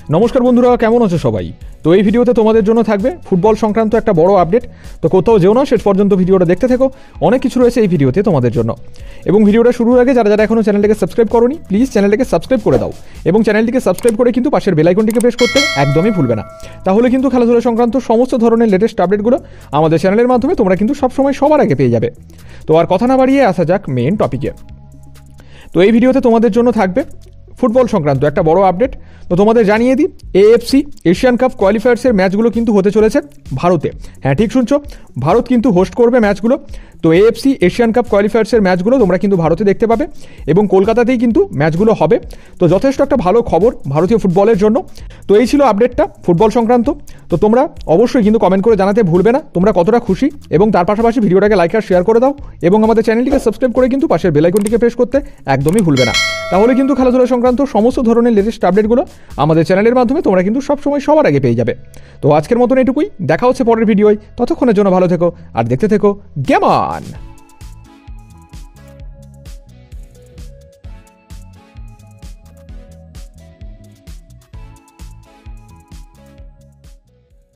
নমস্কার বন্ধুরা, কেমন আছো সবাই? তো এই ভিডিওতে তোমাদের জন্য থাকবে ফুটবল সংক্রান্ত একটা বড় আপডেট। তো কোথাও যেও না, শেষ পর্যন্ত ভিডিওটা দেখতে থেকো, অনেক কিছু রয়েছে এই ভিডিওতে তোমাদের জন্য। এবং ভিডিওটা শুরুর আগে যারা যারা এখনো চ্যানেলটাকে সাবস্ক্রাইব করোনি, প্লিজ চ্যানেলটাকে সাবস্ক্রাইব করে দাও এবং চ্যানেলটিকে সাবস্ক্রাইব করে কিন্তু পাশের বেল আইকনটিকে প্রেস করতে একদমই ভুলবে না। তাহলে কিন্তু খেলাধুলা সংক্রান্ত সমস্ত ধরনের লেটেস্ট আপডেটগুলো আমাদের চ্যানেলের মাধ্যমে তোমরা কিন্তু সবসময় সবার আগে পেয়ে যাবে। তো আর কথা না বাড়িয়ে আসা যাক মেন টপিকে। তো এই ভিডিওতে তোমাদের জন্য থাকবে ফুটবল সংক্রান্ত একটা বড় আপডেট। তো তোমাদের জানিয়ে দিই, AFC এশিয়ান কাপ কোয়ালিফায়ার্সের ম্যাচগুলো কিন্তু হতে চলেছে ভারতে। হ্যাঁ, ঠিক শুনছো, ভারত কিন্তু হোস্ট করবে ম্যাচগুলো। তো AFC এশিয়ান কাপ কোয়ালিফায়ার্সের ম্যাচগুলো তোমরা কিন্তু ভারতে দেখতে পাবে এবং কলকাতাতেই কিন্তু ম্যাচগুলো হবে। তো যথেষ্ট একটা ভালো খবর ভারতীয় ফুটবলের জন্য। তো এই ছিল আপডেটটা ফুটবল সংক্রান্ত। তো তোমরা অবশ্যই কিন্তু কমেন্ট করে জানাতে ভুলবে না তোমরা কতটা খুশি, এবং তার পাশাপাশি ভিডিওটাকে লাইক আর শেয়ার করে দাও এবং আমাদের চ্যানেলটিকে সাবস্ক্রাইব করে কিন্তু পাশের বেল আইকনটিকে প্রেস করতে একদমই ভুলবে না। তাহলে কিন্তু খেলাধুলা সংক্রান্ত সমস্ত ধরনের লেটেস্ট আপডেটগুলো আমাদের চ্যানেলের মাধ্যমে তোমরা কিন্তু সবসময় সবার আগে পেয়ে যাবে। তো আজকের মতন এটুকুই, দেখা হচ্ছে পরের ভিডিওয়। ততক্ষণের জন্য ভালো থেকো আর দেখতে থেকো গেম অন।